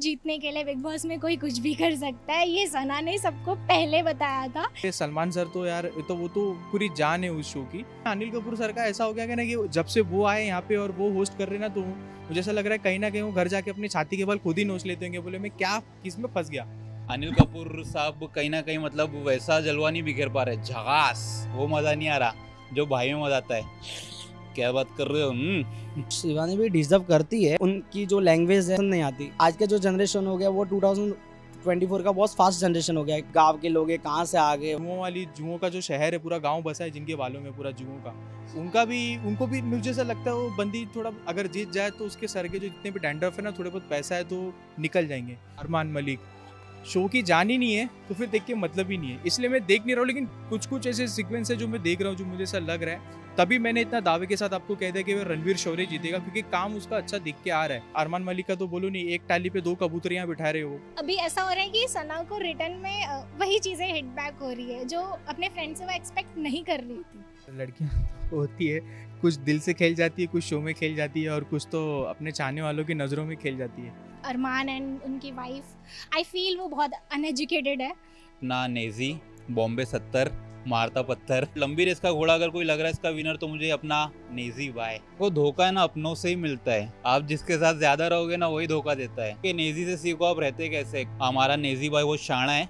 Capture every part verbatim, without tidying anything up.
जीतने के लिए बिग बॉस में कोई कुछ भी कर सकता है, ये सना ने सबको पहले बताया था। ये सलमान सर तो यार तो वो तो पूरी जान है उस शो की। अनिल कपूर सर का ऐसा हो गया कि ना कि जब से वो आए यहाँ पे और वो होस्ट कर रहे ना, तो मुझे ऐसा लग रहा है कहीं ना कहीं वो घर जाके अपनी छाती के बल खुद ही नोच लेते होंगे, बोले मैं क्या किस में फंस गया। अनिल कपूर साहब कहीं ना कहीं मतलब वैसा जलवा नहीं बिखेर पा रहे, झकास वो मजा नहीं आ रहा जो भाई में मजा आता है। क्या बात कर रहे हो? शिवानी भी डिजर्व करती है, उनकी जो लैंग्वेज है नहीं आती। आज का जो जनरेशन हो गया वो टू थाउजेंड ट्वेंटी फोर का बहुत फास्ट जनरेशन हो गया है। गांव के लोग कहाँ से आ गए, जुओं वाली जुओं का जो शहर है पूरा गांव बसा है जिनके बालों में पूरा जुओं का, उनका भी उनको भी मुझे ऐसा लगता है वो बंदी थोड़ा अगर जीत जाए तो उसके सर के जो जितने भी डैंड्रफ है ना, थोड़े बहुत पैसा है तो निकल जाएंगे। अरमान मलिक शो की जान ही नहीं है तो फिर देख के मतलब ही नहीं है, इसलिए मैं देख नहीं रहा हूँ। लेकिन कुछ कुछ ऐसे सीक्वेंस है जो मैं देख रहा हूँ जो मुझे ऐसा लग रहा है, तभी मैंने इतना दावे के साथ आपको कह दिया कि वो रणवीर शौर्य जीतेगा, क्योंकि काम उसका अच्छा दिख के आ रहा है। अरमान मलिक का तो बोलो नहीं, एक टाली पे दो कबूतरियां बिठा रहे हो। अभी ऐसा हो रहा है कि सना को रिटर्न में अ, वही चीजें हिट बैक हो रही है जो अपने फ्रेंड से वो एक्सपेक्ट नहीं कर रही थी। लड़कियां तो होती है, कुछ दिल से खेल जाती है, कुछ शो में खेल जाती है और कुछ तो अपने चाहने वालों की नज़रों में खेल जाती है। अरमान एंड उनकी वाइफ, आई फील वो बहुत अनएजुकेटेड है। ना नेजी, बॉम्बे सत्तर, मारता पत्थर, लंबी रेस का घोड़ा अगर कोई लग रहा है इसका विनर तो मुझे अपना नेजी बाय। वो धोखा है ना अपनों से ही मिलता है, आप जिसके साथ ज्यादा रहोगे ना वही धोखा देता है। कि नेजी से सीखो आप रहते कैसे। हमारा नेजी भाई वो शाना है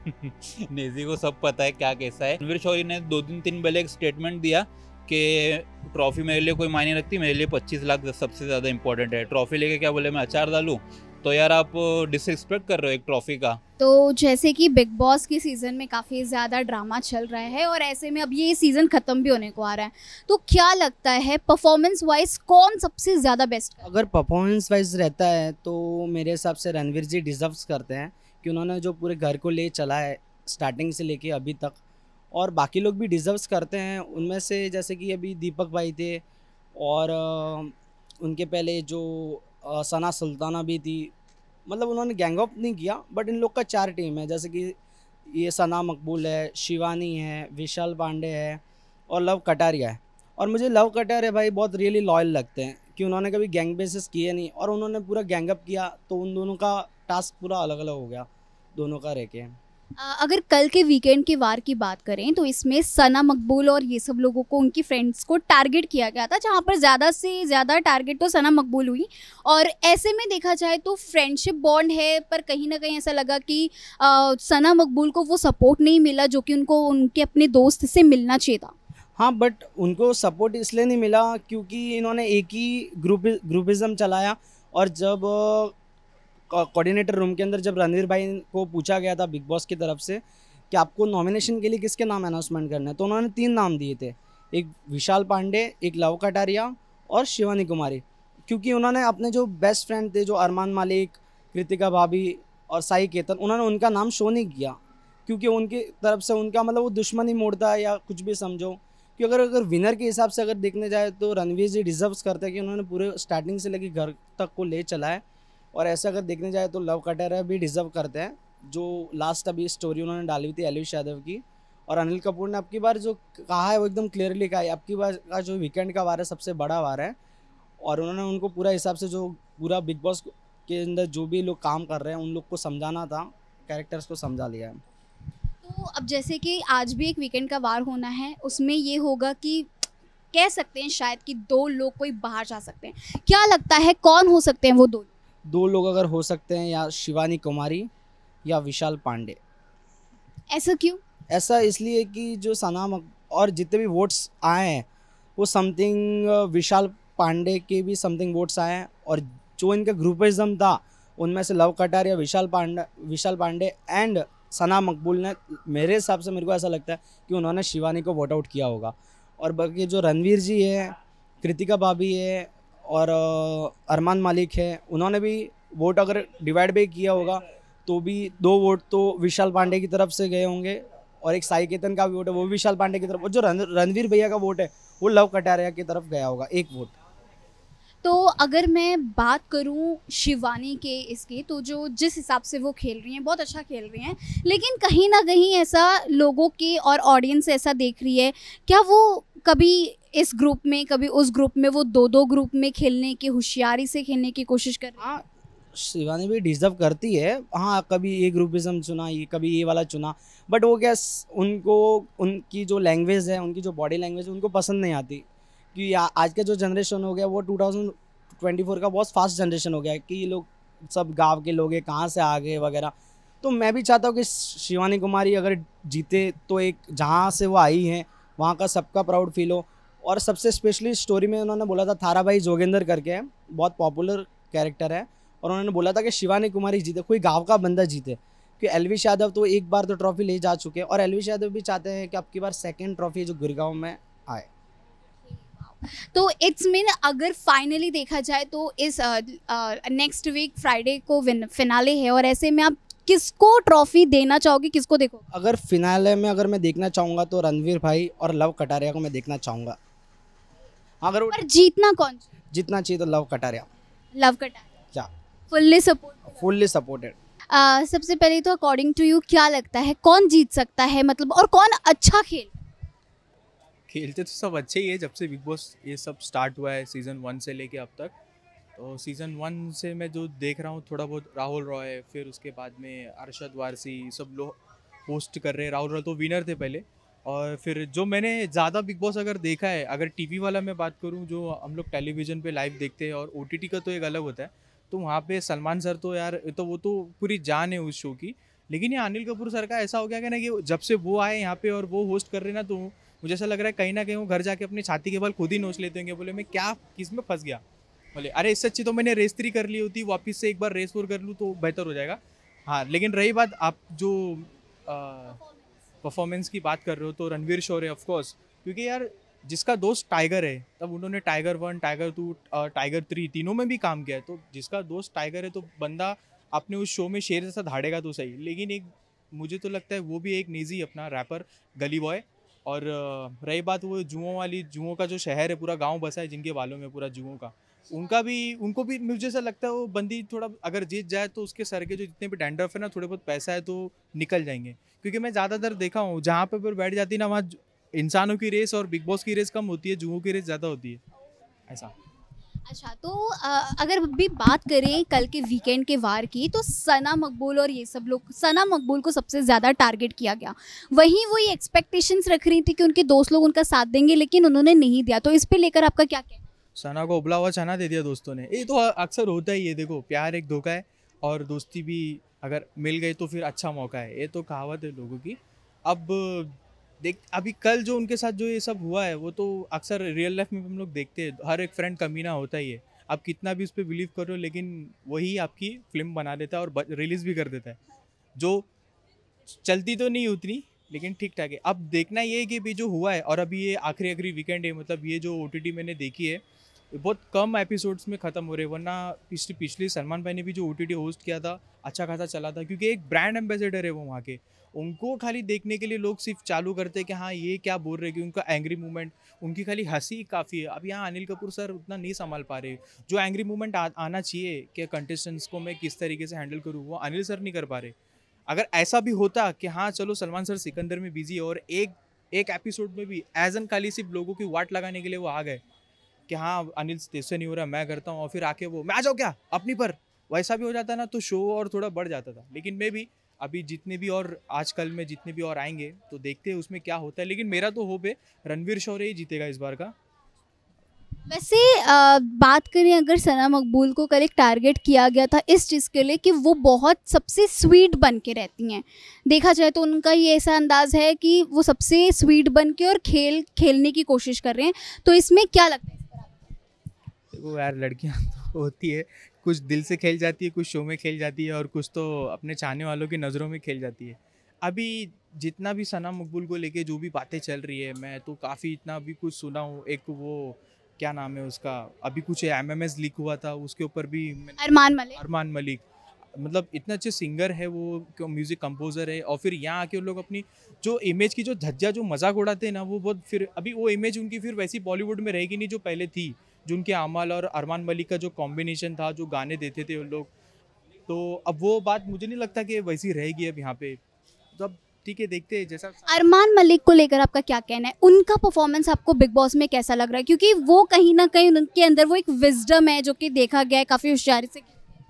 नेजी को सब पता है क्या कैसा है। रणवीर शौर्य ने दो दिन तीन पहले एक स्टेटमेंट दिया कि ट्रॉफी मेरे लिए कोई मायने रखती, मेरे लिए पच्चीस लाख सबसे ज़्यादा इंपॉर्टेंट है। ट्रॉफी लेके क्या बोले मैं अचार डालूं, तो यार आप डिसरिस्पेक्ट कर रहे हो एक ट्रॉफी का। तो जैसे कि बिग बॉस के सीज़न में काफ़ी ज़्यादा ड्रामा चल रहा है और ऐसे में अब ये सीज़न ख़त्म भी होने को आ रहा है, तो क्या लगता है परफॉर्मेंस वाइज कौन सबसे ज़्यादा बेस्ट? अगर परफॉर्मेंस वाइज रहता है तो मेरे हिसाब से रणवीर जी डिजर्व्स करते हैं कि उन्होंने जो पूरे घर को ले चला है स्टार्टिंग से लेके अभी तक, और बाकी लोग भी डिजर्व्स करते हैं। उनमें से जैसे कि अभी दीपक भाई थे और उनके पहले जो सना सुल्ताना भी थी, मतलब उन्होंने गैंग अप नहीं किया, बट इन लोग का चार टीम है। जैसे कि ये सना मकबूल है, शिवानी है, विशाल पांडे है और लव कटारिया है। और मुझे लव कटारिया भाई बहुत रियली लॉयल लगते हैं कि उन्होंने कभी गैंग बेसिस किए नहीं और उन्होंने पूरा गैंग अप किया, तो उन दोनों का टास्क पूरा अलग अलग हो गया दोनों का रह के। अगर कल के वीकेंड के वार की बात करें तो इसमें सना मकबूल और ये सब लोगों को, उनकी फ्रेंड्स को टारगेट किया गया था, जहाँ पर ज़्यादा से ज़्यादा टारगेट तो सना मकबूल हुई। और ऐसे में देखा जाए तो फ्रेंडशिप बॉन्ड है, पर कहीं ना कहीं ऐसा लगा कि आ, सना मकबूल को वो सपोर्ट नहीं मिला जो कि उनको उनके अपने दोस्त से मिलना चाहिए था। हाँ, बट उनको सपोर्ट इसलिए नहीं मिला क्योंकि इन्होंने एक ही ग्रुप ग्रुपिज़म चलाया। और जब कोऑर्डिनेटर रूम के अंदर जब रणवीर भाई को पूछा गया था बिग बॉस की तरफ से कि आपको नॉमिनेशन के लिए किसके नाम अनाउंसमेंट करना है, तो उन्होंने तीन नाम दिए थे, एक विशाल पांडे, एक लव कटारिया और शिवानी कुमारी। क्योंकि उन्होंने अपने जो बेस्ट फ्रेंड थे जो अरमान मलिक, कृतिका भाभी और साई केतन, उन्होंने उनका नाम शो नहीं किया क्योंकि उनकी तरफ से उनका मतलब वो दुश्मनी मोड़ता है या कुछ भी समझो। कि अगर अगर विनर के हिसाब से अगर देखने जाए तो रणवीर जी डिजर्व्स करते हैं कि उन्होंने पूरे स्टार्टिंग से लेकर घर तक को ले चला है। और ऐसा अगर देखने जाए तो लव कटारिया भी डिजर्व करते हैं, जो लास्ट अभी स्टोरी उन्होंने डाली हुई थी एलिश यादव की। और अनिल कपूर ने अब की बार जो कहा है वो एकदम क्लियरली कहा है, अब की बार का जो वीकेंड का वार है सबसे बड़ा वार है। और उन्होंने उनको पूरा हिसाब से जो पूरा बिग बॉस के अंदर जो भी लोग काम कर रहे हैं उन लोग को समझाना था, कैरेक्टर्स को समझा लिया है। तो अब जैसे कि आज भी एक वीकेंड का वार होना है, उसमें ये होगा कि कह सकते हैं शायद कि दो लोग कोई बाहर जा सकते हैं। क्या लगता है कौन हो सकते हैं वो दो? दो लोग अगर हो सकते हैं, या शिवानी कुमारी या विशाल पांडे। ऐसा क्यों? ऐसा इसलिए कि जो सना और जितने भी वोट्स आए हैं वो समथिंग विशाल पांडे के भी समथिंग वोट्स आए हैं, और जो इनका ग्रुपिज्म था उनमें से लव कटारिया, विशाल पांडे विशाल पांडे एंड सना मकबूल ने, मेरे हिसाब से मेरे को ऐसा लगता है कि उन्होंने शिवानी को वोट आउट किया होगा। और बाकी जो रणवीर जी है, कृतिका भाभी है और अरमान मलिक है, उन्होंने भी वोट अगर डिवाइड भी किया होगा तो भी दो वोट तो विशाल पांडे की तरफ से गए होंगे और एक साई केतन का भी वोट है वो विशाल पांडे की तरफ, और जो रणवीर भैया का वोट है वो लव कटारिया की तरफ गया होगा, एक वोट। तो अगर मैं बात करूं शिवानी के इसके, तो जो जिस हिसाब से वो खेल रही हैं बहुत अच्छा खेल रही हैं, लेकिन कहीं ना कहीं ऐसा लोगों के और ऑडियंस ऐसा देख रही है, क्या वो कभी इस ग्रुप में कभी उस ग्रुप में वो दो दो ग्रुप में खेलने की, होशियारी से खेलने की कोशिश कर रही है? हाँ, शिवानी भी डिजर्व करती है। हाँ, कभी ये ग्रुपिज्म चुना, ये कभी ये वाला चुना, बट वो क्या उनको उनकी जो लैंग्वेज है, उनकी जो बॉडी लैंग्वेज है उनको पसंद नहीं आती। कि आज का जो जनरेशन हो गया वो टू थाउजेंड ट्वेंटी फोर का बहुत फास्ट जनरेशन हो गया है कि ये लोग सब गाँव के लोग हैं, कहाँ से आ गए वगैरह। तो मैं भी चाहता हूँ कि शिवानी कुमारी अगर जीते तो एक जहाँ से वो आई हैं वहाँ का सबका प्राउड फील हो। और सबसे स्पेशली स्टोरी में उन्होंने बोला था थारा भाई जोगेंद्र करके है, बहुत पॉपुलर कैरेक्टर है, और उन्होंने बोला था कि शिवानी कुमारी जीते, कोई गांव का बंदा जीते। कि एलविश यादव तो एक बार तो ट्रॉफी ले जा चुके हैं और एलविश यादव भी चाहते हैं कि अब की बार सेकंड ट्रॉफी जो गुड़गांव में आए। तो इट्स मीन अगर फाइनली देखा जाए तो इस नेक्स्ट वीक फ्राइडे को फिनाले है, और ऐसे में आप किसको ट्रॉफी देना चाहोगे, किसको देखो? अगर फिनाले में अगर मैं देखना चाहूँगा तो रणवीर भाई और लव कटारिया को मैं देखना चाहूँगा। अगर पर जीतना कौन? जीतना चाहिए तो लव कटारिया। लव कटारिया या फुल्ली सपोर्ट फुल्ली सपोर्टेड। सबसे पहले तो अकॉर्डिंग टू यू क्या लगता है कौन जीत सकता है, मतलब, और कौन अच्छा खेल? खेलते तो सब अच्छे ही है जब से बिग बॉस ये सब स्टार्ट हुआ है सीज़न वन से लेके अब तक। तो सीज़न वन से मैं जो देख रहा हूँ थोड़ा बहुत राहुल रॉय, फिर उसके बाद में अरशद वारसी, सब लोग होस्ट कर रहे हैं। राहुल रॉय तो विनर थे पहले, और फिर जो मैंने ज़्यादा बिग बॉस अगर देखा है, अगर टीवी वाला मैं बात करूँ जो हम लोग टेलीविज़न पे लाइव देखते हैं, और ओटीटी का तो एक अलग होता है, तो वहाँ पे सलमान सर तो यार तो वो तो पूरी जान है उस शो की। लेकिन ये अनिल कपूर सर का ऐसा हो गया कि ना कि जब से वो आए यहाँ पे और वो होस्ट कर रहे हैं ना, तो मुझे ऐसा लग रहा है कहीं ना कहीं वो घर जाके अपनी छाती के बल खुद ही नोच लेते होंगे, बोले मैं क्या किस में फंस गया। बोले अरे इससे अच्छी तो मैंने रेस थ्री कर ली होती, वापस से एक बार रेस फोर कर लूँ तो बेहतर हो जाएगा। हाँ, लेकिन रही बात आप जो परफॉर्मेंस की बात कर रहे हो तो रणवीर शौर्य ऑफकोर्स, क्योंकि यार जिसका दोस्त टाइगर है, तब उन्होंने tiger one, tiger two, tiger three तीनों में भी काम किया है, तो जिसका दोस्त टाइगर है तो बंदा अपने उस शो में शेर जैसा धाड़ेगा तो सही। लेकिन एक मुझे तो लगता है वो भी एक निजी अपना रैपर गली बॉय। और रही बात वो जुओं वाली, जुओं का जो शहर है पूरा गांव बसा है जिनके बालों में पूरा जुओं का, उनका भी उनको भी मुझे ऐसा लगता है वो बंदी थोड़ा अगर जीत जाए तो उसके सर के जो जितने भी डैंड्रफ है ना, थोड़े बहुत पैसा है तो निकल जाएंगे। क्योंकि मैं ज़्यादातर देखा हूँ जहाँ पे फिर बैठ जाती ना, वहाँ इंसानों की रेस और बिग बॉस की रेस कम होती है, जुओं की रेस ज़्यादा होती है ऐसा। अच्छा, तो आ, अगर भी बात करें कल के वीकेंड के वार की, तो सना मकबूल और ये सब लोग, सना मकबूल को सबसे ज़्यादा टारगेट किया गया। वहीं वो ये एक्सपेक्टेशंस रख रही थी कि उनके दोस्त लोग उनका साथ देंगे, लेकिन उन्होंने नहीं दिया। तो इस पे लेकर आपका क्या कहना? सना को उबला हुआ चना दे दिया दोस्तों ने। ये तो अक्सर होता ही है, देखो प्यार एक धोखा है और दोस्ती भी अगर मिल गई तो फिर अच्छा मौका है, ये तो कहावत है लोगों की। अब देख अभी कल जो उनके साथ जो ये सब हुआ है वो तो अक्सर रियल लाइफ में हम लोग देखते हैं, हर एक फ्रेंड कमीना होता ही है। आप कितना भी उस पर बिलीव करो, लेकिन वही आपकी फिल्म बना देता है और रिलीज़ भी कर देता है, जो चलती तो नहीं उतनी लेकिन ठीक ठाक है। अब देखना ये है कि भी जो हुआ है, और अभी ये आखिरी आखिरी वीकेंड है, मतलब ये जो ओटीटी मैंने देखी है बहुत कम एपिसोड्स में ख़त्म हो रहे, वरना पिछली पिछली सलमान भाई ने भी जो ओटीटी होस्ट किया था अच्छा खासा चला था, क्योंकि एक ब्रांड एम्बेसडर है वो वहाँ के। उनको खाली देखने के लिए लोग सिर्फ चालू करते हैं कि हाँ ये क्या बोल रहे, कि उनका एंग्री मूवमेंट, उनकी खाली हंसी काफ़ी है। अब यहाँ अनिल कपूर सर उतना नहीं संभाल पा रहे, जो एंग्री मूवमेंट आ, आना चाहिए कि कंटेस्टेंट्स को मैं किस तरीके से हैंडल करूँ, वो अनिल सर नहीं कर पा रहे। अगर ऐसा भी होता कि हाँ चलो सलमान सर सिकंदर में बिजी है और एक एक एपिसोड में भी एज एन खाली सिर्फ लोगों की वाट लगाने के लिए वो आ गए कि हाँ अनिल तेजसे नहीं हो रहा मैं करता हूँ, और फिर आके वो मैं आ जाओ क्या अपनी पर, वैसा भी हो जाता ना तो शो और थोड़ा बढ़ जाता था। लेकिन मैं भी अभी जितने भी और आजकल में जितने भी और आएंगे तो देखते हैं उसमें क्या होता है, लेकिन मेरा तो होप है रणवीर शौर्य ही जीतेगा इस बार का। वैसे आ, बात करें अगर सना मकबूल को कल एक टारगेट किया गया था इस चीज़ के लिए कि वो बहुत सबसे स्वीट बन के रहती हैं, देखा जाए तो उनका ये ऐसा अंदाज है कि वो सबसे स्वीट बन के और खेल खेलने की कोशिश कर रहे हैं, तो इसमें क्या लगता है? देखो यार लड़कियां तो होती है, कुछ दिल से खेल जाती है, कुछ शो में खेल जाती है, और कुछ तो अपने चाहने वालों की नज़रों में खेल जाती है। अभी जितना भी सना मकबूल को लेके जो भी बातें चल रही है, मैं तो काफ़ी इतना अभी कुछ सुना हूँ। एक वो क्या नाम है उसका, अभी कुछ एम एम एस लीक हुआ था उसके ऊपर भी, अरमान मलिक अरमान मलिक मतलब इतना अच्छे सिंगर है वो, म्यूज़िक कंपोज़र है, और फिर यहाँ आके लोग अपनी जो इमेज की जो धज्जा जो मजाक उड़ाते हैं ना, वो बहुत फिर अभी वो इमेज उनकी फिर वैसी बॉलीवुड में रहेगी नहीं जो पहले थी, जो उनके अमल और अरमान मलिक का जो कॉम्बिनेशन था, जो गाने देते थे उन लोग, तो अब वो बात मुझे नहीं लगता कि वैसी रहेगी अब यहाँ पे। तो अब ठीक है, देखते हैं जैसा। अरमान मलिक को लेकर आपका क्या कहना है? उनका परफॉर्मेंस आपको बिग बॉस में कैसा लग रहा है? क्योंकि वो कहीं ना कहीं उनके अंदर वो एक विजडम है जो कि देखा गया है काफ़ी होशियारी से।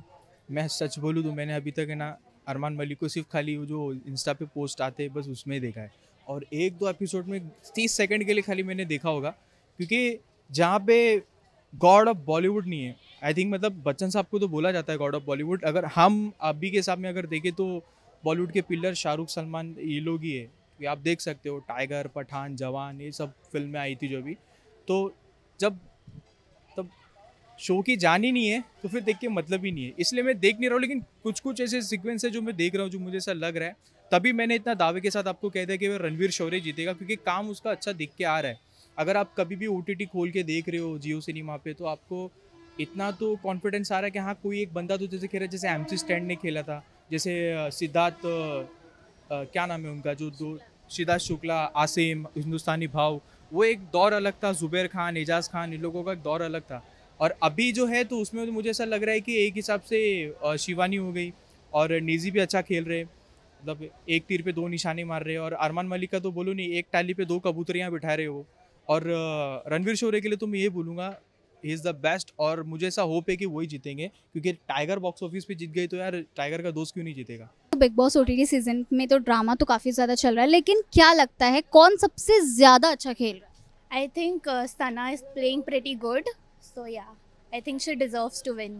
मैं सच बोलूँ तो मैंने अभी तक है ना अरमान मलिक को सिर्फ खाली वो जो इंस्टा पे पोस्ट आते हैं बस उसमें ही देखा है, और एक दो एपिसोड में तीस सेकंड के लिए खाली मैंने देखा होगा, क्योंकि जहाँ पे गॉड ऑफ बॉलीवुड नहीं है, आई थिंक मतलब बच्चन साहब को तो बोला जाता है गॉड ऑफ बॉलीवुड, अगर हम अभी के हिसाब में अगर देखें तो बॉलीवुड के पिलर शाहरुख सलमान ये लोग ही है, कि आप देख सकते हो टाइगर, पठान, जवान, ये सब फिल्में आई थी जो भी, तो जब तब शो की जान ही नहीं है तो फिर देख के मतलब ही नहीं है, इसलिए मैं देख नहीं रहा हूँ। लेकिन कुछ कुछ ऐसे सीक्वेंस है जो मैं देख रहा हूँ जो मुझे ऐसा लग रहा है, तभी मैंने इतना दावे के साथ आपको कह दिया कि वह रणवीर शौर्य जीतेगा, क्योंकि काम उसका अच्छा दिख के आ रहा है। अगर आप कभी भी ओ टी टी खोल के देख रहे हो जियो सिनेमा पे, तो आपको इतना तो कॉन्फिडेंस आ रहा है कि हाँ कोई एक बंदा तो जैसे खेल रहा है, जैसे एम सी स्टैंड ने खेला था, जैसे सिद्धार्थ क्या नाम है उनका, जो दो सिद्धार्थ शुक्ला, आसिम, हिंदुस्तानी भाव, वो एक दौर अलग था, जुबैर खान, एजाज खान, इन लोगों का एक दौर अलग था। और अभी जो है तो उसमें तो मुझे ऐसा लग रहा है कि एक हिसाब से शिवानी हो गई और निजी भी अच्छा खेल रहे, मतलब एक तीर पे दो निशाने मार रहे हैं, और अरमान मलिक का तो बोलो नहीं, एक टाली पे दो कबूतरियाँ बिठा रहे हो। और रणवीर शौर्य के लिए तो मैं ये बोलूँगा ही इज़ द बेस्ट, और मुझे ऐसा होप है कि वही जीतेंगे, क्योंकि टाइगर बॉक्स ऑफिस पे जीत गई तो यार टाइगर का दोस्त क्यों नहीं जीतेगा। बिग बॉस ओटीटी सीजन में तो ड्रामा तो काफ़ी ज़्यादा चल रहा है, लेकिन क्या लगता है कौन सबसे ज़्यादा अच्छा खेल रहा है? I think uh, Sana is playing pretty good. So yeah, I think she deserves to win.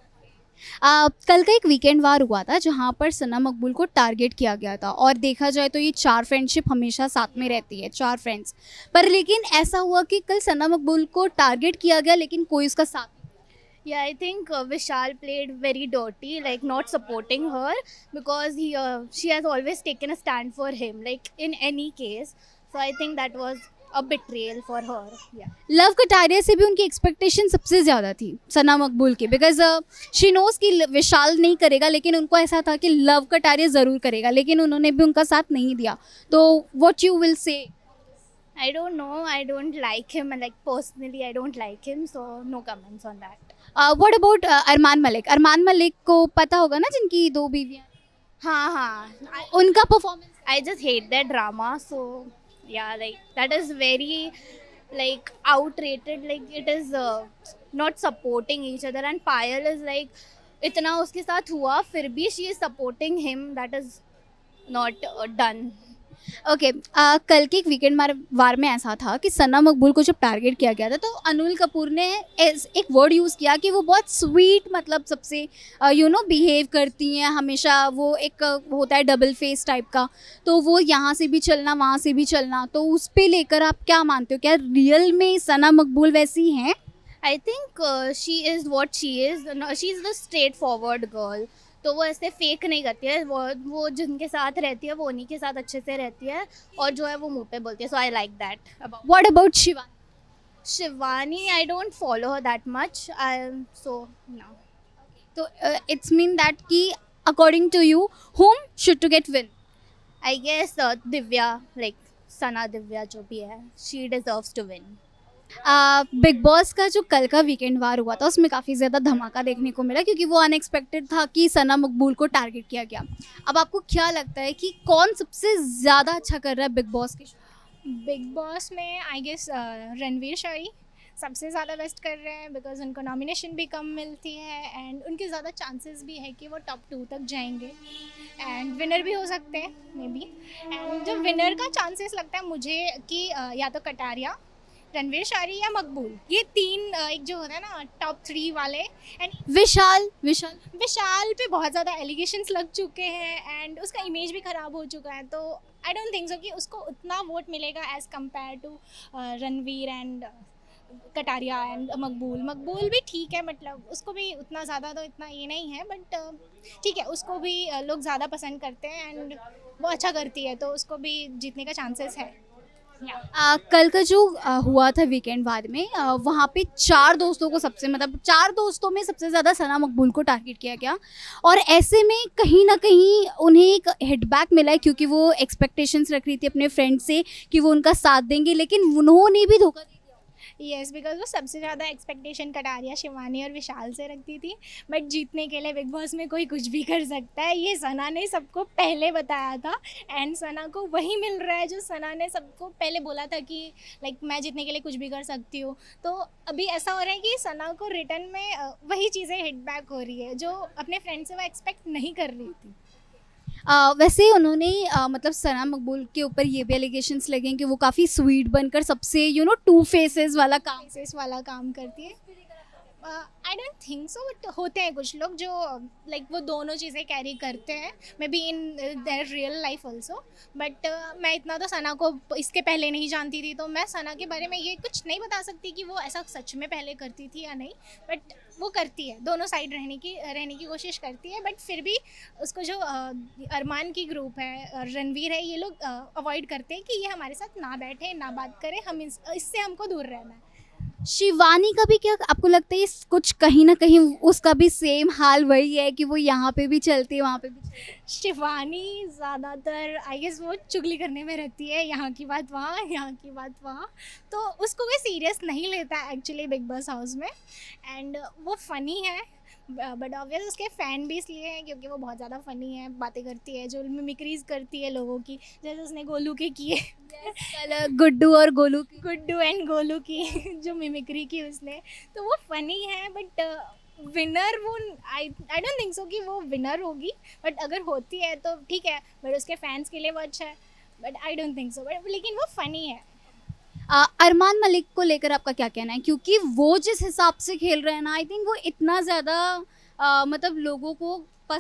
आ, कल का एक वीकेंड वार हुआ था जहां पर सना मकबूल को टारगेट किया गया था, और देखा जाए तो ये चार फ्रेंडशिप हमेशा साथ में रहती है, चार फ्रेंड्स पर, लेकिन ऐसा हुआ कि कल सना मकबूल को टारगेट किया गया लेकिन कोई उसका साथ। Yeah, I think uh, Vishal played very dirty, like not supporting her because he uh, she has always taken a stand for him, like in any case. So I think that was a betrayal for her. Yeah. Love Kataria से भी उनकी expectation सबसे ज़्यादा थी सना मकबूल की, because she knows कि विशाल नहीं करेगा, लेकिन उनको ऐसा था कि लव कटारिया ज़रूर करेगा, लेकिन उन्होंने भी उनका साथ नहीं दिया। तो what you will say? I don't know. I don't like him, and like personally, I don't like him. So no comments on that. What about Armaan Malik? Armaan Malik को पता होगा ना जिनकी दो बीवियाँ, हाँ हाँ. I, उनका performance. I just hate their drama. So yeah, like that is very like outrated. Like it is uh, not supporting each other. And Payal is like इतना उसके साथ हुआ फिर भी she is supporting him. That is not uh, done. Okay okay, uh, कल के एक weekend मार वार में ऐसा था कि सना मकबूल को जब टारगेट किया गया था तो अनिल कपूर ने एक वर्ड यूज़ किया कि वो बहुत स्वीट, मतलब सबसे यू नो बिहेव करती हैं हमेशा, वो एक uh, होता है डबल फेस टाइप का, तो वो यहाँ से भी चलना वहाँ से भी चलना, तो उस पे लेकर आप क्या मानते हो, क्या रियल में सना मकबूल वैसी हैं? I think uh, she is what she is. No, she is the straightforward girl. तो वो ऐसे फेक नहीं करती है, वो वो जिनके साथ रहती है वो उन्हीं के साथ अच्छे से रहती है, और जो है वो मुंह पे बोलती है. So I like that. What about Shivani? Shivani I don't follow her that much, I so no. तो इट्स मीन दैट कि according to you whom should to get win? I guess Divya, like Sana Divya जो भी है, she deserves to win. Bigg Boss का जो कल का weekend वार हुआ था उसमें काफ़ी ज़्यादा धमाका देखने को मिला, क्योंकि वो अनएक्सपेक्टेड था कि सना मकबूल को टारगेट किया गया। अब आपको क्या लगता है कि कौन सबसे ज़्यादा अच्छा कर रहा है बिग बॉस के शो? बिग बॉस में आई गेस रणवीर शौरी सबसे ज़्यादा बेस्ट कर रहे हैं, बिकॉज उनको नॉमिनेशन भी कम मिलती है एंड उनके ज़्यादा चांसेस भी है कि वो टॉप टू तक जाएंगे एंड विनर भी हो सकते हैं मे बी। एंड जो विनर का चांसेस लगता है मुझे कि uh, या तो कटारिया, रणवीर शौरी या मकबूल, ये तीन एक जो होता है ना टॉप थ्री वाले। एंड विशाल विशाल विशाल पे बहुत ज़्यादा एलिगेशंस लग चुके हैं एंड उसका इमेज भी ख़राब हो चुका है, तो आई डोंट थिंक सो कि उसको उतना वोट मिलेगा as compared to Ranveer and Kataria and Maqbool. Maqbool भी ठीक है, मतलब उसको भी उतना ज़्यादा तो इतना ये नहीं है, बट ठीक है, उसको भी लोग ज़्यादा पसंद करते हैं एंड वो अच्छा करती है, तो उसको भी जीतने का चांसेस है। आ, कल का जो आ, हुआ था वीकेंड बाद में, आ, वहाँ पे चार दोस्तों को सबसे मतलब चार दोस्तों में सबसे ज़्यादा सना मकबूल को टारगेट किया गया, और ऐसे में कहीं ना कहीं उन्हें एक हिटबैक मिला है, क्योंकि वो एक्सपेक्टेशंस रख रही थी अपने फ्रेंड से कि वो उनका साथ देंगे, लेकिन उन्होंने भी धोखा दे दिया। यस, बिकॉज वो सबसे ज़्यादा एक्सपेक्टेशन कटारिया, शिवानी और विशाल से रखती थी, बट जीतने के लिए बिग बॉस में कोई कुछ भी कर सकता है, ये सना ने सबको पहले बताया था। एंड सना को वही मिल रहा है जो सना ने सबको पहले बोला था कि लाइक मैं जीतने के लिए कुछ भी कर सकती हूँ। तो अभी ऐसा हो रहा है कि सना को रिटर्न में अ, वही चीज़ें हिट बैक हो रही है जो अपने फ्रेंड से वो एक्सपेक्ट नहीं कर रही थी। आ, वैसे उन्होंने आ, मतलब सना मकबूल के ऊपर ये भी एलिगेशंस लगे हैं कि वो काफ़ी स्वीट बनकर सबसे यू नो टू फेसेस वाला काम फेसेस वाला काम करती है। I don't think so, but होते हैं कुछ लोग जो लाइक like, वो दोनों चीज़ें कैरी करते हैं, maybe in their real life also. But मैं इतना तो सना को इसके पहले नहीं जानती थी, तो मैं सना के बारे में ये कुछ नहीं बता सकती कि वो ऐसा सच में पहले करती थी या नहीं, बट वो करती है, दोनों साइड रहने की रहने की कोशिश करती है। बट फिर भी उसको जो uh, अरमान की ग्रुप है, रणवीर है, ये लोग अवॉइड uh, करते हैं कि ये हमारे साथ ना बैठे, ना बात करें, हम इस, इससे हमको दूर रहना है। शिवानी का भी क्या आपको लगता है इस कुछ कहीं ना कहीं उसका भी सेम हाल वही है कि वो यहाँ पे भी चलती है वहाँ पे भी चलती है? शिवानी ज़्यादातर आई गेस वो चुगली करने में रहती है, यहाँ की बात वहाँ, यहाँ की बात वहाँ, तो उसको कोई सीरियस नहीं लेता है एक्चुअली बिग बॉस हाउस में। एंड वो फ़नी है, बट ऑब्वियस उसके फ़ैन भी इसलिए हैं क्योंकि वो बहुत ज़्यादा फ़नी है, बातें करती है, जो मिमिक्रीज करती है लोगों की, जैसे उसने गोलू के किए कल गुड्डू और गोलू की गुड्डू एंड गोलू की जो मिमिक्री की उसने, तो वो फ़नी है। बट विनर वो आई आई डोंट थिंक सो कि वो विनर होगी, बट अगर होती है तो ठीक है, बट उसके फैंस के लिए वो अच्छा है, but I don't think so, but लेकिन वो फ़नी है। आ, अरमान मलिक को लेकर आपका क्या कहना है? क्योंकि वो जिस हिसाब से खेल रहे हैं ना, आई थिंक वो इतना ज़्यादा मतलब लोगों को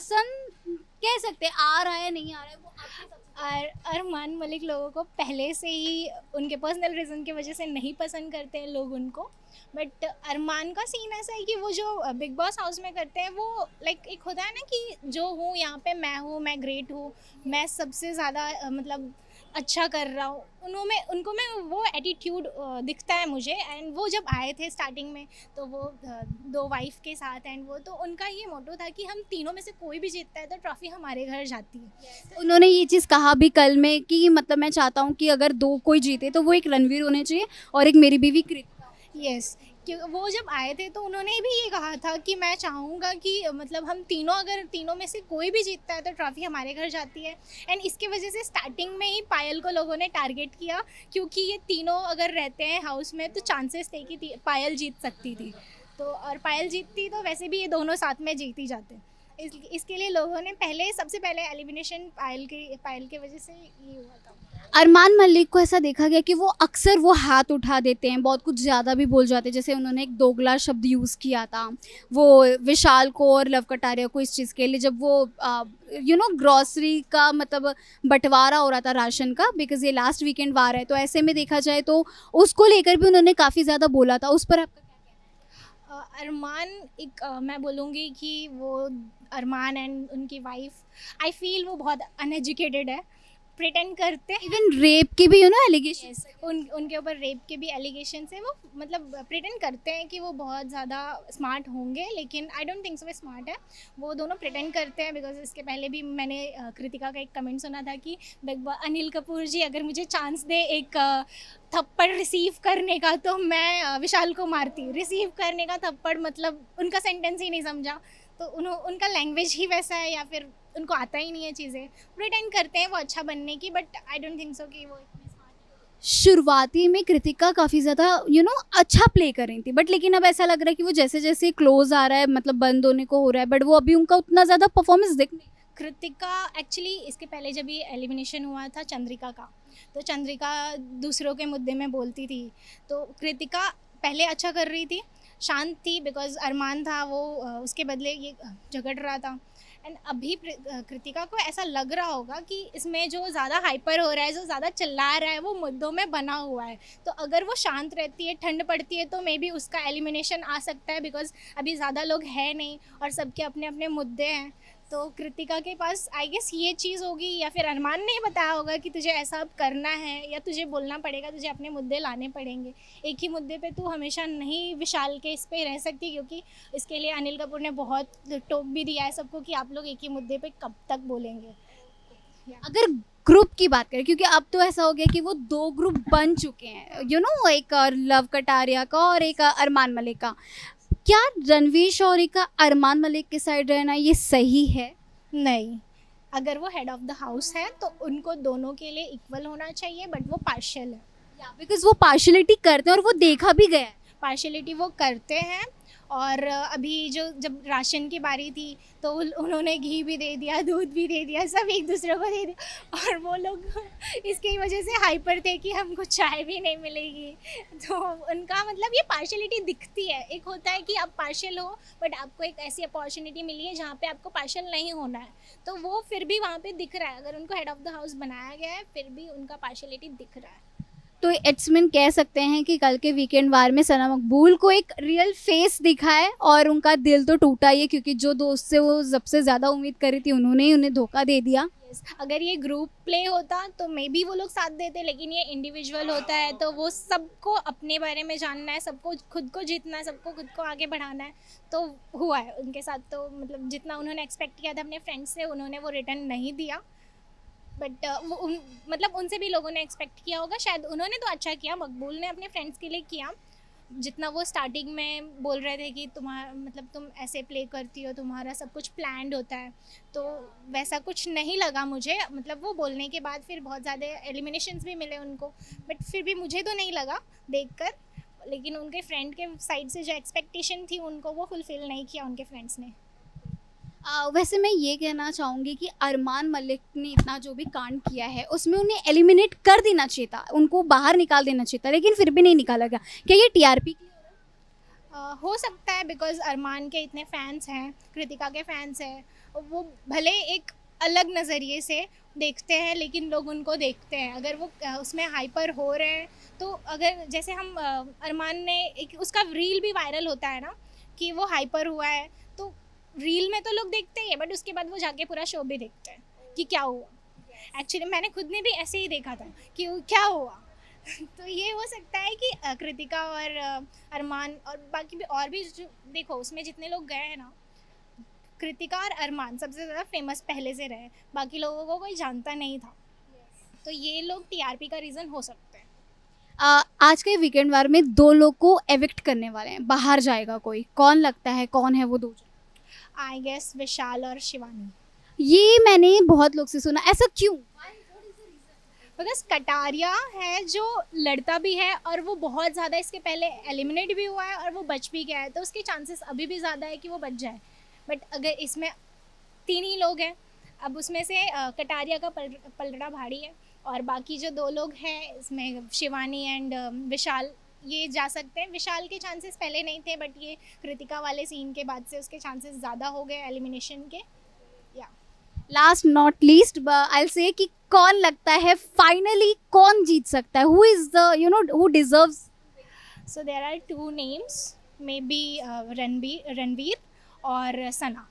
पसंद कह सकते हैं, आ रहा है नहीं आ रहा है वो आपके अर अरमान मलिक लोगों को पहले से ही उनके पर्सनल रीज़न की वजह से नहीं पसंद करते हैं लोग उनको। बट अरमान का सीन ऐसा है कि वो जो बिग बॉस हाउस में करते हैं वो लाइक एक होता है ना कि जो हूँ यहाँ पे मैं हूँ, मैं ग्रेट हूँ, मैं सबसे ज़्यादा मतलब अच्छा कर रहा हूँ, उन्होंने उनको में वो एटीट्यूड दिखता है मुझे। एंड वो जब आए थे स्टार्टिंग में तो वो दो वाइफ के साथ, एंड वो तो उनका ये मोटो था कि हम तीनों में से कोई भी जीतता है तो ट्रॉफी हमारे घर जाती है। उन्होंने ये चीज़ कहा भी कल में कि मतलब मैं चाहता हूँ कि अगर दो कोई जीते तो वो एक रणवीर होने चाहिए और एक मेरी बीवी कृतिका। यस, क्यों वो जब आए थे तो उन्होंने भी ये कहा था कि मैं चाहूँगा कि मतलब हम तीनों, अगर तीनों में से कोई भी जीतता है तो ट्रॉफी हमारे घर जाती है। एंड इसकी वजह से स्टार्टिंग में ही पायल को लोगों ने टारगेट किया, क्योंकि ये तीनों अगर रहते हैं हाउस में तो चांसेस थे कि पायल जीत सकती थी, तो और पायल जीतती तो वैसे भी ये दोनों साथ में जीत ही जाते। इस, इसके लिए लोगों ने पहले सबसे पहले एलिमिनेशन पायल की पायल की वजह से ये हुआ था। अरमान मलिक को ऐसा देखा गया कि वो अक्सर वो हाथ उठा देते हैं, बहुत कुछ ज़्यादा भी बोल जाते हैं, जैसे उन्होंने एक दोगला शब्द यूज़ किया था वो विशाल को और लव कटारिया को इस चीज़ के लिए, जब वो यू नो ग्रॉसरी का मतलब बंटवारा हो रहा था राशन का, बिकॉज ये लास्ट वीकेंड वार है, तो ऐसे में देखा जाए तो उसको लेकर भी उन्होंने काफ़ी ज़्यादा बोला था। उस पर आपका क्या कहना है? अरमान एक uh, मैं बोलूँगी कि वो अरमान एंड उनकी वाइफ, आई फील वो बहुत अनएजुकेटेड है, प्रिटेंड करते हैं। इवन रेप की भी यू नो एलिगेशन yes, उन उनके ऊपर रेप के भी एलिगेशन है, वो मतलब प्रिटेंड करते हैं कि वो बहुत ज़्यादा स्मार्ट होंगे, लेकिन आई डोंट थिंक सो वो स्मार्ट है, वो दोनों प्रिटेंड करते हैं। बिकॉज इसके पहले भी मैंने uh, कृतिका का एक कमेंट सुना था कि बिग बॉस अनिल कपूर जी अगर मुझे चांस दे एक uh, थप्पड़ रिसीव करने का तो मैं uh, विशाल को मारती। रिसीव करने का थप्पड़ मतलब उनका सेंटेंस ही नहीं समझा, तो उन्हों उनका लैंग्वेज ही वैसा है, या फिर उनको आता ही नहीं है चीज़ें, प्रिटेंड करते हैं वो अच्छा बनने की, but I don't think so कि वो इतने स्मार्ट। शुरुआती में कृतिका काफ़ी ज़्यादा यू नो अच्छा प्ले कर रही थी, बट लेकिन अब ऐसा लग रहा है कि वो जैसे जैसे क्लोज आ रहा है, मतलब बंद होने को हो रहा है, बट वो अभी उनका उतना ज़्यादा परफॉर्मेंस दिख नहीं। कृतिका एक्चुअली इसके पहले जब ये एलिमिनेशन हुआ था चंद्रिका का, तो चंद्रिका दूसरों के मुद्दे में बोलती थी, तो कृतिका पहले अच्छा कर रही थी, शांत थी, बिकॉज अरमान था वो उसके बदले ये झगड़ रहा था। एंड अभी कृतिका को ऐसा लग रहा होगा कि इसमें जो ज़्यादा हाइपर हो रहा है, जो ज़्यादा चिल्ला रहा है, वो मुद्दों में बना हुआ है, तो अगर वो शांत रहती है, ठंड पड़ती है, तो मे बी उसका एलिमिनेशन आ सकता है, बिकॉज अभी ज़्यादा लोग हैं नहीं और सबके अपने अपने मुद्दे हैं। तो कृतिका के पास आई गेस ये चीज़ होगी, या फिर अरमान ने बताया होगा कि तुझे ऐसा अब करना है, या तुझे बोलना पड़ेगा, तुझे अपने मुद्दे लाने पड़ेंगे, एक ही मुद्दे पे तू हमेशा नहीं विशाल के इस पे रह सकती, क्योंकि इसके लिए अनिल कपूर ने बहुत टोक भी दिया है सबको कि आप लोग एक ही मुद्दे पे कब तक बोलेंगे। अगर ग्रुप की बात करें, क्योंकि अब तो ऐसा हो गया कि वो दो ग्रुप बन चुके हैं, यू नो, एक लव कटारिया का और एक अरमान मलिक का। क्या रणवीर शौरी का अरमान मलिक के साइड रहना ये सही है? नहीं, अगर वो हेड ऑफ द हाउस है तो उनको दोनों के लिए इक्वल होना चाहिए, बट वो पार्शियल है। बिकॉज वो पार्शलिटी करते हैं और वो देखा भी गया है। पार्शियलिटी वो करते हैं, और अभी जो जब राशन की बारी थी तो उन- उन्होंने घी भी दे दिया, दूध भी दे दिया, सब एक दूसरे को दे दिया, और वो लोग इसकी वजह से हाइपर थे कि हमको चाय भी नहीं मिलेगी। तो उनका मतलब ये पार्शियलिटी दिखती है। एक होता है कि आप पार्शियल हो, बट आपको एक ऐसी अपॉर्चुनिटी मिली है जहाँ पे आपको पार्शियल नहीं होना है, तो वो फिर भी वहाँ पे दिख रहा है। अगर उनको हेड ऑफ द हाउस बनाया गया है, फिर भी उनका पार्शियलिटी दिख रहा है। तो इट्स मीन कह सकते हैं कि कल के वीकेंड वार में सना मकबूल को एक रियल फेस दिखा है और उनका दिल तो टूटा ही है, क्योंकि जो दोस्त से वो सबसे ज़्यादा उम्मीद करी थी उन्होंने ही उन्हें धोखा दे दिया। Yes, अगर ये ग्रुप प्ले होता तो मे बी वो लोग साथ देते, लेकिन ये इंडिविजुअल होता है तो वो सबको अपने बारे में जानना है, सबको खुद को जीतना है, सबको खुद को आगे बढ़ाना है। तो हुआ है उनके साथ, तो मतलब जितना उन्होंने एक्सपेक्ट किया था अपने फ्रेंड्स से, उन्होंने वो रिटर्न नहीं दिया। बट वो उन मतलब उनसे भी लोगों ने एक्सपेक्ट किया होगा शायद। उन्होंने तो अच्छा किया, मकबूल ने अपने फ्रेंड्स के लिए किया। जितना वो स्टार्टिंग में बोल रहे थे कि तुम्हारा मतलब तुम ऐसे प्ले करती हो, तुम्हारा सब कुछ प्लान्ड होता है, तो वैसा कुछ नहीं लगा मुझे। मतलब वो बोलने के बाद फिर बहुत ज़्यादा एलिमिनेशंस भी मिले उनको, बट फिर भी मुझे तो नहीं लगा देखकर। लेकिन उनके फ्रेंड के साइड से जो एक्सपेक्टेशन थी उनको वो फुलफ़िल नहीं किया उनके फ्रेंड्स ने। आ, वैसे मैं ये कहना चाहूँगी कि अरमान मलिक ने इतना जो भी कांड किया है उसमें उन्हें एलिमिनेट कर देना चाहिए था, उनको बाहर निकाल देना चाहिए था, लेकिन फिर भी नहीं निकाला गया। क्या ये टीआरपी Uh, हो सकता है, बिकॉज अरमान के इतने फैंस हैं, कृतिका के फैंस हैं, वो भले एक अलग नज़रिए से देखते हैं लेकिन लोग उनको देखते हैं। अगर वो uh, उसमें हाइपर हो रहे हैं तो अगर जैसे हम uh, अरमान ने एक उसका रील भी वायरल होता है ना कि वो हाइपर हुआ है, तो रील में तो लोग देखते ही हैं, बट उसके बाद वो जाके पूरा शो भी देखते हैं कि क्या हुआ। एक्चुअली मैंने खुद ने भी ऐसे ही देखा था कि वो क्या हुआ। तो ये हो सकता है कि अ, कृतिका और अ, अरमान और बाकी भी और भी जो देखो उसमें जितने लोग गए हैं ना, कृतिका और अरमान सबसे ज़्यादा फेमस पहले से रहे, बाकी लोगों को कोई जानता नहीं था। तो ये लोग टीआरपी का रीज़न हो सकते हैं। आ, आज के वीकेंड वार में दो लोग को एविक्ट करने वाले हैं, बाहर जाएगा कोई, कौन लगता है कौन है वो दो? आई गेस विशाल और शिवानी। ये मैंने बहुत लोग से सुना, ऐसा क्यों? बिकॉज कटारिया है जो लड़ता भी है और वो बहुत ज़्यादा इसके पहले एलिमिनेट भी हुआ है और वो बच भी गया है, तो उसके चांसेस अभी भी ज़्यादा है कि वो बच जाए। बट अगर इसमें तीन ही लोग हैं, अब उसमें से अ, कटारिया का पल पलड़ा भारी है, और बाकी जो दो लोग हैं इसमें शिवानी एंड विशाल, ये जा सकते हैं। विशाल के चांसेस पहले नहीं थे, बट ये कृतिका वाले सीन के बाद से उसके चांसेस ज़्यादा हो गए एलिमिनेशन के। या last not least I will say कि कौन लगता है फाइनली कौन जीत सकता है, who is the you know who deserves? So there are two names, maybe Ranbir Ranveer और सना।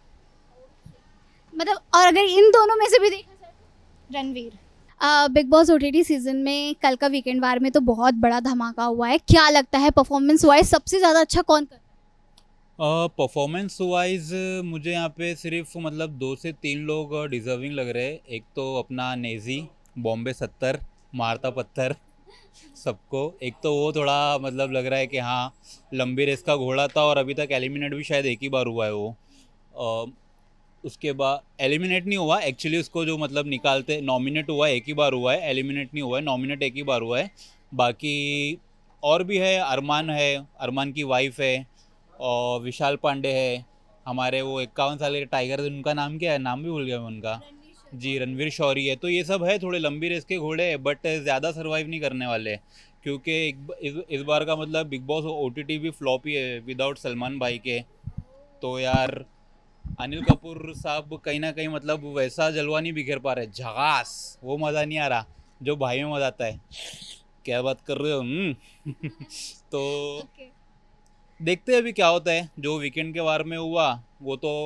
मतलब और अगर इन दोनों में से भी देखा जाए, Ranveer. Bigg Boss OTT season में कल का वीकेंड वार में तो बहुत बड़ा धमाका हुआ है, क्या लगता है परफॉर्मेंस वाइज सबसे ज़्यादा अच्छा कौन कर? परफॉर्मेंस वाइज मुझे यहाँ पे सिर्फ मतलब दो से तीन लोग डिजर्विंग लग रहे हैं। एक तो अपना नेजी, बॉम्बे सत्तर, मारता पत्थर सबको। एक तो वो थोड़ा मतलब लग रहा है कि हाँ लंबी रेस का घोड़ा था और अभी तक एलिमिनेट भी शायद एक ही बार हुआ है वो। अ, उसके बाद एलिमिनेट नहीं हुआ एक्चुअली, उसको जो मतलब निकालते नॉमिनेट हुआ है एक ही बार हुआ है, एलिमिनेट नहीं हुआ है, नॉमिनेट एक ही बार हुआ है। बाकी और भी है, अरमान है, अरमान की वाइफ है, और विशाल पांडे है, हमारे वो इक्यावन साल के टाइगर, उनका नाम क्या है, नाम भी भूल गया मैं उनका, जी रणवीर शौरी है। तो ये सब है, थोड़े लंबी रेस के घोड़े हैं, बट ज़्यादा सर्वाइव नहीं करने वाले, क्योंकि एक, इस, इस बार का मतलब बिग बॉस ओटीटी भी फ्लॉप ही है विदाउट सलमान भाई के। तो यार अनिल कपूर साहब कहीं ना कहीं मतलब वैसा जलवा नहीं बिखेर पा रहे, झगास वो मज़ा नहीं आ रहा जो भाई में मज़ा आता है। क्या बात कर रहे हो? हम्म। तो okay. देखते हैं अभी क्या होता है। जो वीकेंड के वार में हुआ वो तो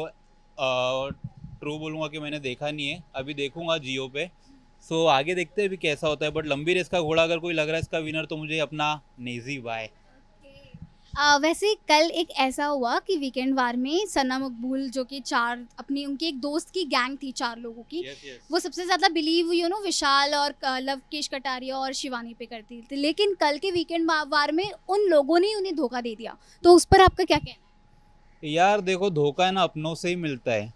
ट्रू बोलूँगा कि मैंने देखा नहीं है, अभी देखूंगा जियो पे। सो आगे देखते हैं अभी कैसा होता है। बट लंबी रेस का घोड़ा अगर कोई लग रहा है इसका विनर, तो मुझे अपना नेजी बाय। आ, वैसे कल एक ऐसा हुआ कि वीकेंड वार में सना मकबूल जो कि चार अपनी उनकी एक दोस्त की गैंग थी चार लोगों की, yes, yes. वो सबसे ज़्यादा बिलीव यू नो विशाल और अ, लवकेश कटारिया और शिवानी पे करती थी, लेकिन कल के वीकेंड वार में उन लोगों ने उन्हें धोखा दे दिया, तो उस पर आपका क्या कहना है? यार देखो, धोखा है ना अपनों से ही मिलता है।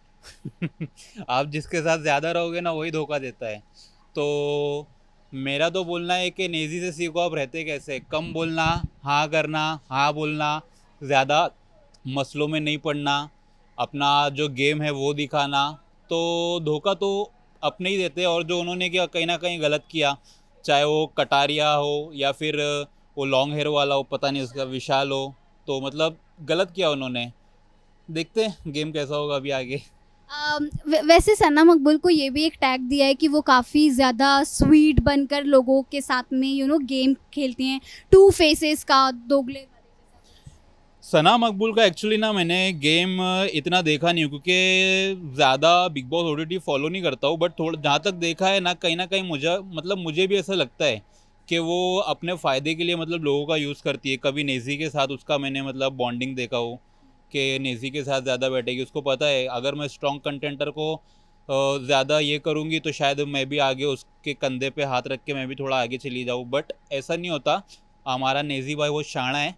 आप जिसके साथ ज़्यादा रहोगे ना वही धोखा देता है। तो मेरा तो बोलना है कि नेजी से सीखो आप रहते कैसे, कम बोलना, हाँ करना, हाँ बोलना, ज़्यादा मसलों में नहीं पड़ना, अपना जो गेम है वो दिखाना। तो धोखा तो अपने ही देते हैं, और जो उन्होंने किया कहीं ना कहीं गलत किया, चाहे वो कटारिया हो या फिर वो लॉन्ग हेयर वाला हो, पता नहीं उसका विशाल हो, तो मतलब गलत किया उन्होंने। देखते हैं गेम कैसा होगा अभी आगे। अम, वै- वैसे सना मकबूल को ये भी एक टैग दिया है कि वो काफ़ी ज़्यादा स्वीट बनकर लोगों के साथ में यू नो गेम खेलती हैं, टू फेसेस का, दोगले। सना मकबूल का एक्चुअली ना मैंने गेम इतना देखा नहीं हूँ, क्योंकि ज़्यादा बिग बॉस ओटीटी फॉलो नहीं करता हूँ, बट थोड़ा जहाँ तक देखा है ना, कहीं ना कहीं मुझे मतलब मुझे भी ऐसा लगता है कि वो अपने फ़ायदे के लिए मतलब लोगों का यूज़ करती है। कभी नेजी के साथ उसका मैंने मतलब बॉन्डिंग देखा हो कि नेजी के साथ ज़्यादा बैठेगी, उसको पता है अगर मैं स्ट्रॉन्ग कंटेंटर को ज़्यादा ये करूँगी तो शायद मैं भी आगे उसके कंधे पे हाथ रख के मैं भी थोड़ा आगे चली जाऊँ, बट ऐसा नहीं होता। हमारा नेजी भाई वो शाना है।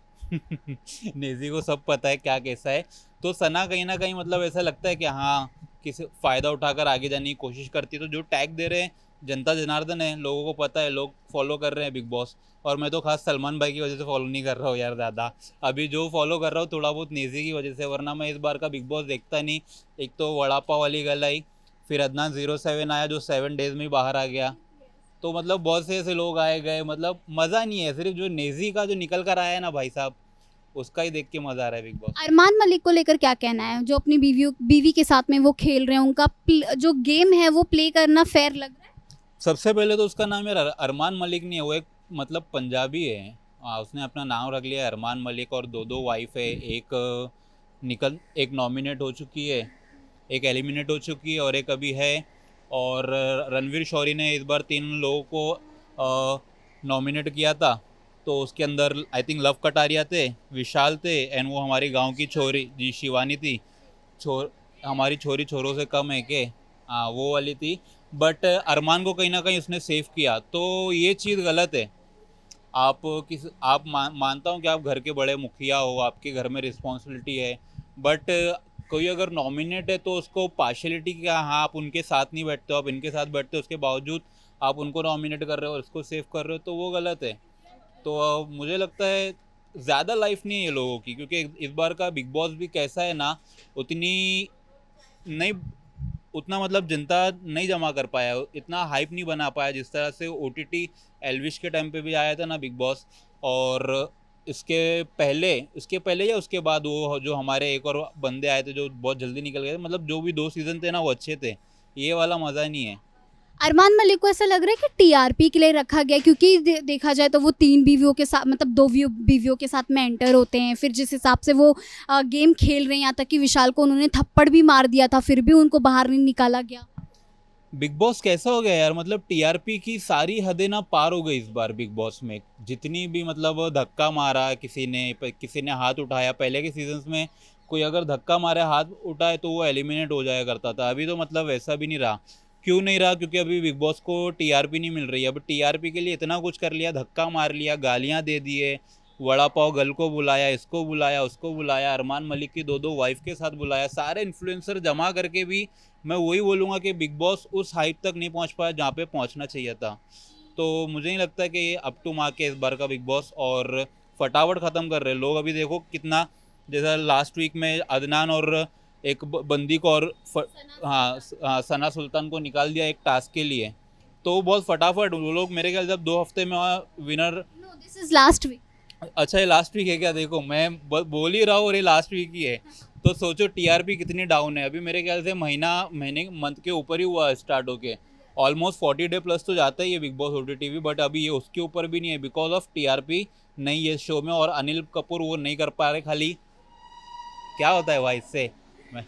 नेजी को सब पता है क्या कैसा है। तो सना कहीं ना कहीं मतलब ऐसा लगता है कि हाँ किसी फ़ायदा उठाकर आगे जाने की कोशिश करती है। तो जो टैग दे रहे हैं जनता जनार्दन है, लोगों को पता है, लोग फॉलो कर रहे हैं बिग बॉस, और मैं तो खास सलमान भाई की वजह से फॉलो नहीं कर रहा हूँ यार ज़्यादा। अभी जो फॉलो कर रहा हूँ थोड़ा बहुत नेजी की वजह से, वरना मैं इस बार का बिग बॉस देखता नहीं। एक तो वड़ा पाव वाली गल आई, फिर अदनान जीरो सेवन आया जो सेवन डेज में ही बाहर आ गया। तो मतलब बहुत से ऐसे लोग आए गए, मतलब मज़ा नहीं है। सिर्फ जो नेजी का जो निकल कर आया है ना भाई साहब, उसका ही देख के मज़ा आ रहा है बिग बॉस। अरमान मलिक को लेकर क्या कहना है, जो अपनी बीवी बीवी के साथ में वो खेल रहे हैं, उनका प्ल- जो गेम है वो प्ले करना फेयर लग रहा है? सबसे पहले तो उसका नाम यार अर- अरमान मलिक नहीं है, वो एक मतलब पंजाबी है। आ, उसने अपना नाम रख लिया है अरमान मलिक, और दो दो वाइफ है। एक अ, निकल एक नॉमिनेट हो चुकी है, एक एलिमिनेट हो चुकी है, और एक अभी है। और अ, रणवीर शौरी ने इस बार तीन लोगों को नॉमिनेट किया था। तो उसके अंदर आई थिंक लव कटारिया थे, विशाल थे, एंड वो हमारी गांव की छोरी जी शिवानी थी। छोर हमारी छोरी छोरों से कम है के, हाँ वो वाली थी। बट अरमान को कहीं ना कहीं उसने सेव किया, तो ये चीज़ गलत है। आप किस आप मान, मानता हूँ कि आप घर के बड़े मुखिया हो, आपके घर में रिस्पॉन्सिबिलिटी है, बट कोई अगर नॉमिनेट है तो उसको पार्शलिटी क्या, हाँ आप उनके साथ नहीं बैठते हो, आप इनके साथ बैठते हो, उसके बावजूद आप उनको नॉमिनेट कर रहे हो और उसको सेव कर रहे हो, तो वो गलत है। तो अ, मुझे लगता है ज़्यादा लाइफ नहीं है ये लोगों की, क्योंकि इस बार का बिग बॉस भी कैसा है ना, उतनी नहीं उतना मतलब जनता नहीं जमा कर पाया, इतना हाइप नहीं बना पाया जिस तरह से ओटीटी एल्विश के टाइम पे भी आया था ना बिग बॉस। और इसके पहले इसके पहले या उसके बाद वो जो हमारे एक और बंदे आए थे जो बहुत जल्दी निकल गए थे, मतलब जो भी दो सीज़न थे ना वो अच्छे थे, ये वाला मज़ा नहीं है। अरमान मलिक को ऐसा लग रहा है कि टीआरपी के लिए रखा गया, क्योंकि दे, देखा जाए तो वो तीन बीवियों के साथ मतलब दो व्यू बीवियों के साथ में एंटर होते हैं, फिर जिस हिसाब से वो आ, गेम खेल रहे हैं, यहाँ तक कि विशाल को उन्होंने थप्पड़ भी मार दिया था, फिर भी उनको बाहर नहीं निकाला गया। बिग बॉस कैसा हो गया यार, मतलब टीआरपी की सारी हदें ना पार हो गई इस बार बिग बॉस में। जितनी भी मतलब धक्का मारा किसी ने, किसी ने हाथ उठाया, पहले के सीजन्स में कोई अगर धक्का मारे हाथ उठाए तो वो एलिमिनेट हो जाया करता था। अभी तो मतलब वैसा भी नहीं रहा। क्यों नहीं रहा? क्योंकि अभी बिग बॉस को टीआरपी नहीं मिल रही है। अब टीआरपी के लिए इतना कुछ कर लिया, धक्का मार लिया, गालियाँ दे दिए, वड़ा पाव गल को बुलाया, इसको बुलाया, उसको बुलाया, अरमान मलिक की दो दो वाइफ के साथ बुलाया, सारे इन्फ्लुएंसर जमा करके भी मैं वही बोलूँगा कि बिग बॉस उस हाइप तक नहीं पहुँच पाया जहाँ पे पहुँचना चाहिए था। तो मुझे नहीं लगता कि ये अप टू मार्क है इस बार का बिग बॉस, और फटाफट ख़त्म कर रहे हैं लोग। अभी देखो कितना, जैसा लास्ट वीक में अदनान और एक ब- बंदी को और फ, हाँ हाँ सना सुल्तान को निकाल दिया एक टास्क के लिए, तो बहुत फटाफट वो लोग मेरे ख्याल जब दो हफ्ते में winner. No, this is last week. अच्छा ये लास्ट वीक है क्या? देखो मैं ब- बोल ही रहा हूँ और ये लास्ट वीक ही है, तो सोचो टीआरपी कितनी डाउन है। अभी मेरे ख्याल से महीना महीने मंथ के ऊपर ही हुआ स्टार्ट होके, ऑलमोस्ट फोर्टी डे प्लस तो जाता ही है बिग बॉस ओटीटी भी, बट अभी ये उसके ऊपर भी नहीं है बिकॉज ऑफ टीआरपी नहीं है शो में। और अनिल कपूर वो नहीं कर पा रहे, खाली क्या होता है भाई इससे मैं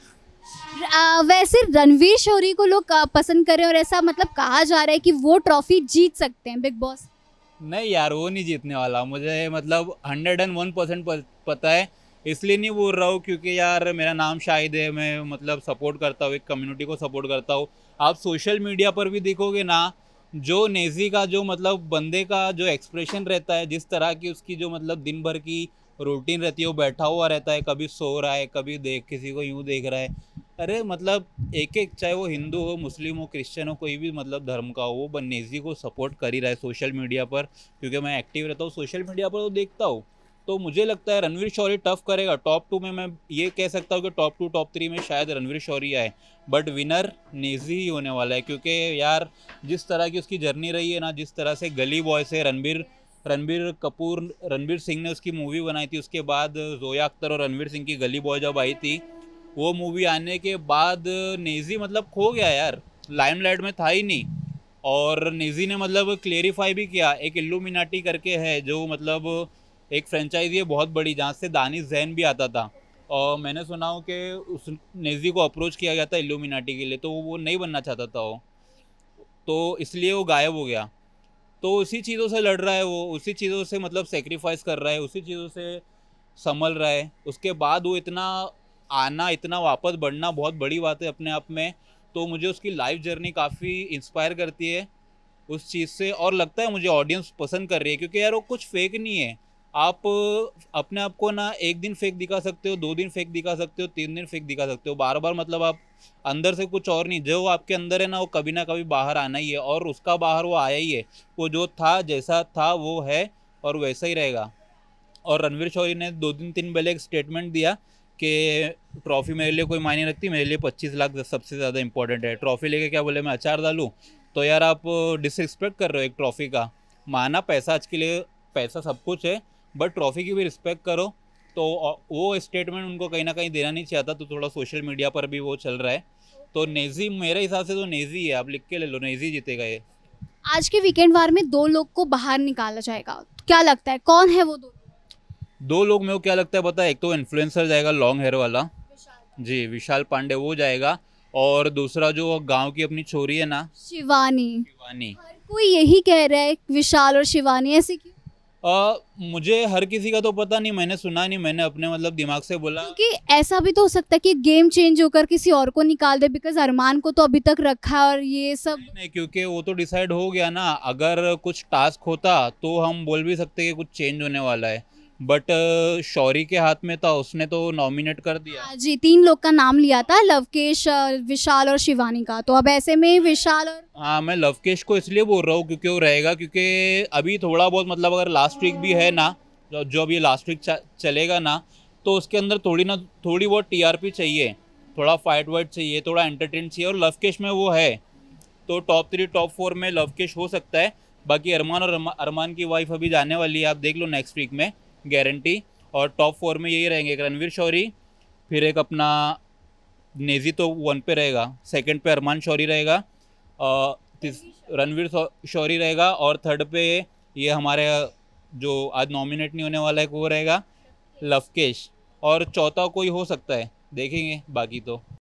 आ, वैसे रणवीर शौरी को लोग आ, पसंद कर रहे हैं, और ऐसा मतलब कहा जा रहा है कि वो ट्रॉफी जीत सकते हैं बिग बॉस। नहीं यार, वो नहीं जीतने वाला, मुझे मतलब हंड्रेड एंड वन परसेंट पता है, इसलिए नहीं बोल रहा हूँ क्योंकि यार मेरा नाम शाहिद है, मैं मतलब सपोर्ट करता हूँ, एक कम्युनिटी को सपोर्ट करता हूँ। आप सोशल मीडिया पर भी देखोगे ना, जो नेजी का जो मतलब बंदे का जो एक्सप्रेशन रहता है, जिस तरह की उसकी जो मतलब दिन भर की रूटीन रहती है, वो बैठा हुआ रहता है, कभी सो रहा है, कभी देख किसी को यूँ देख रहा है। अरे मतलब एक एक, चाहे वो हिंदू हो, मुस्लिम हो, क्रिश्चियन हो, कोई भी मतलब धर्म का हो, वो बन्नेजी को सपोर्ट कर ही रहा है सोशल मीडिया पर, क्योंकि मैं एक्टिव रहता हूँ सोशल मीडिया पर, तो देखता हूँ। तो मुझे लगता है रणवीर शौरी टफ करेगा। टॉप टू में मैं ये कह सकता हूँ कि टॉप टू टॉप थ्री में शायद रणवीर शौरी आए, बट विनर नेजी ही होने वाला है, क्योंकि यार जिस तरह की उसकी जर्नी रही है ना, जिस तरह से गली बॉय से रणबीर रणबीर कपूर रणबीर सिंह ने उसकी मूवी बनाई थी, उसके बाद जोया अख्तर और रणवीर सिंह की गली बॉय जब आई थी, वो मूवी आने के बाद नेजी मतलब खो गया यार, लाइमलाइट में था ही नहीं। और नेजी ने मतलब क्लेरिफाई भी किया, एक इल्यूमिनाटी करके है जो मतलब एक फ्रेंचाइजी है बहुत बड़ी, जहाँ से दानिश जैन भी आता था, और मैंने सुना हूँ कि उस नेजी को अप्रोच किया गया था इल्यूमिनाटी के लिए, तो वो नहीं बनना चाहता था वो, तो इसलिए वो गायब हो गया। तो उसी चीज़ों से लड़ रहा है वो, उसी चीज़ों से मतलब सेक्रीफाइस कर रहा है, उसी चीज़ों से संभल रहा है। उसके बाद वो इतना आना, इतना वापस बढ़ना बहुत बड़ी बात है अपने आप में। तो मुझे उसकी लाइफ जर्नी काफ़ी इंस्पायर करती है उस चीज़ से, और लगता है मुझे ऑडियंस पसंद कर रही है, क्योंकि यार वो कुछ फेक नहीं है। आप अपने आप को ना एक दिन फेक दिखा सकते हो, दो दिन फेक दिखा सकते हो, तीन दिन फेक दिखा सकते हो, बार बार मतलब आप अंदर से कुछ और नहीं, जो आपके अंदर है ना वो कभी ना कभी बाहर आना ही है, और उसका बाहर वो आया ही है। वो जो था, जैसा था वो है और वैसा ही रहेगा। और रणवीर शौरी ने दो दिन तीन पहले एक स्टेटमेंट दिया कि ट्रॉफी मेरे लिए कोई मायने रखती, मेरे लिए पच्चीस लाख सबसे ज़्यादा इंपॉर्टेंट है। ट्रॉफी लेके क्या बोले, मैं अचार डालूँ? तो यार आप डिसरिस्पेक्ट कर रहे हो एक ट्रॉफी का। माना पैसा आज के लिए, पैसा सब कुछ है, बट ट्रॉफी की भी रिस्पेक्ट करो। तो वो स्टेटमेंट उनको कहीं ना कहीं देना नहीं चाहता, तो थोड़ा सोशल मीडिया पर भी वो चल रहा है। तो नेजी मेरे हिसाब से तो नेजी है, आप लिख के ले लो, नेजी जीतेगा ये। आज के वीकेंड वार में दो लोग को बाहर निकाला जाएगा, क्या लगता है कौन है वो दो? दो लोग मेरे को क्या लगता है पता है, एक तो इन्फ्लुएंसर जाएगा लॉन्ग हेयर वाला, जी विशाल पांडे, वो जाएगा। और दूसरा जो गांव की अपनी छोरी है ना, शिवानी। शिवानी। हर कोई यही कह रहा है विशाल और शिवानी, ऐसे क्यों? आ, मुझे हर किसी का तो पता नहीं, मैंने सुना नहीं, मैंने अपने मतलब दिमाग से बोला। क्योंकि ऐसा भी तो हो सकता है कि गेम चेंज होकर किसी और को निकाल दे, बिकॉज अरमान को तो अभी तक रखा है और ये सब नहीं, क्योंकि वो तो डिसाइड हो गया ना। अगर कुछ टास्क होता तो हम बोल भी सकते कि कुछ चेंज होने वाला है, बट शौरी के हाथ में था, उसने तो नॉमिनेट कर दिया। हाँ जी, तीन लोग का नाम लिया था, लवकेश, विशाल और शिवानी का। तो अब ऐसे में विशाल और हाँ, मैं लवकेश को इसलिए बोल रहा हूँ क्योंकि वो रहेगा, क्योंकि अभी थोड़ा बहुत मतलब अगर लास्ट वीक भी है ना, जो जो अभी लास्ट वीक चलेगा ना, तो उसके अंदर थोड़ी ना थोड़ी बहुत टीआरपी चाहिए, थोड़ा फाइट वाइट चाहिए, थोड़ा एंटरटेन चाहिए, और लवकेश में वो है। तो टॉप थ्री टॉप फोर में लवकेश हो सकता है। बाकी अरमान और अरमान की वाइफ अभी जाने वाली है, आप देख लो नेक्स्ट वीक में गारंटी। और टॉप फोर में यही रहेंगे, एक रणवीर शौरी, फिर एक अपना नेजी तो वन पे रहेगा, सेकंड पे अरमान शौरी रहेगा, रणवीर शौरी रहेगा, और थर्ड पे ये हमारे जो आज नॉमिनेट नहीं होने वाला है वो रहेगा लवकेश, और चौथा कोई हो सकता है, देखेंगे बाकी तो।